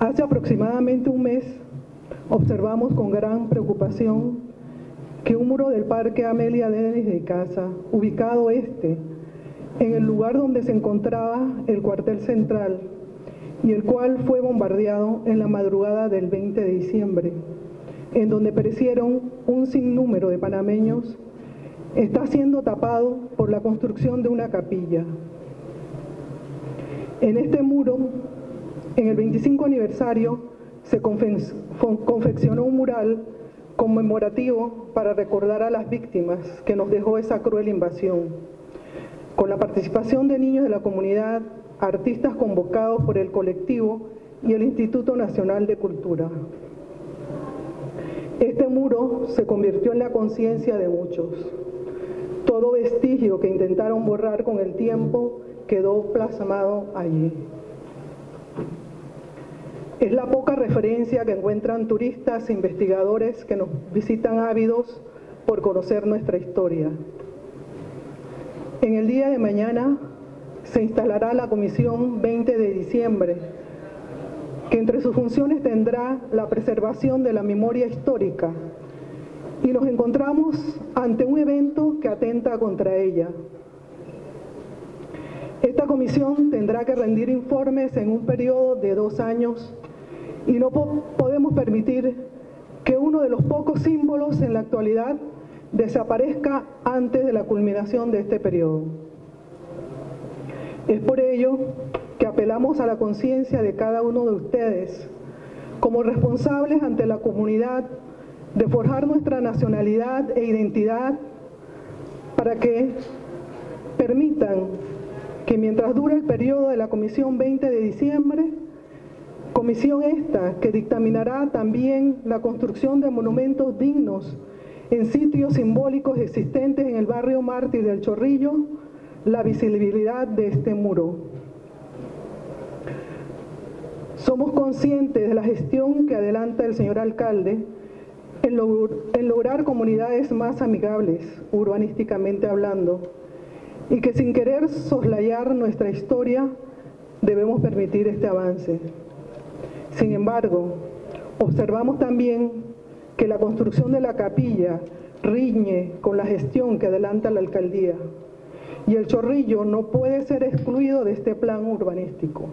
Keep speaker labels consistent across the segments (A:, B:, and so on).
A: Hace aproximadamente un mes observamos con gran preocupación que un muro del Parque Amelia Denis de Icaza, ubicado en el lugar donde se encontraba el cuartel central y el cual fue bombardeado en la madrugada del 20 de diciembre, en donde perecieron un sinnúmero de panameños, está siendo tapado por la construcción de una capilla. En este muro, en el 25 aniversario, se confeccionó un mural conmemorativo para recordar a las víctimas que nos dejó esa cruel invasión, con la participación de niños de la comunidad, artistas convocados por el colectivo y el Instituto Nacional de Cultura. Este muro se convirtió en la conciencia de muchos. Todo vestigio que intentaron borrar con el tiempo quedó plasmado allí. Es la poca referencia que encuentran turistas e investigadores que nos visitan ávidos por conocer nuestra historia. En el día de mañana se instalará la Comisión 20 de diciembre, que entre sus funciones tendrá la preservación de la memoria histórica, y nos encontramos ante un evento que atenta contra ella. Esta comisión tendrá que rendir informes en un periodo de 2 años y no podemos permitir que uno de los pocos símbolos en la actualidad desaparezca antes de la culminación de este periodo. Es por ello que apelamos a la conciencia de cada uno de ustedes, como responsables ante la comunidad, de forjar nuestra nacionalidad e identidad para que permitan que mientras dure el periodo de la Comisión 20 de diciembre, comisión esta que dictaminará también la construcción de monumentos dignos en sitios simbólicos existentes en el barrio Mártir del Chorrillo, la visibilidad de este muro. Somos conscientes de la gestión que adelanta el señor alcalde en lograr comunidades más amigables, urbanísticamente hablando, y que sin querer soslayar nuestra historia, debemos permitir este avance. Sin embargo, observamos también que la construcción de la capilla riñe con la gestión que adelanta la alcaldía, y el Chorrillo no puede ser excluido de este plan urbanístico.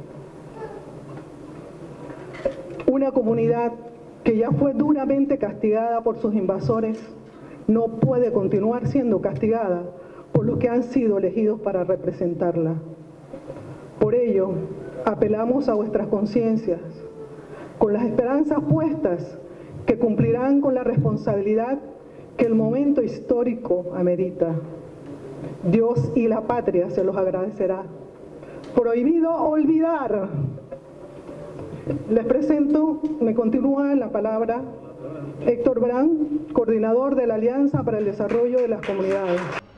A: Una comunidad que ya fue duramente castigada por sus invasores no puede continuar siendo castigada por los que han sido elegidos para representarla. Por ello, apelamos a vuestras conciencias, con las esperanzas puestas que cumplirán con la responsabilidad que el momento histórico amerita. Dios y la patria se los agradecerá. Prohibido olvidar. Les presento, me continúa la palabra Héctor Brand, coordinador de la Alianza para el Desarrollo de las Comunidades.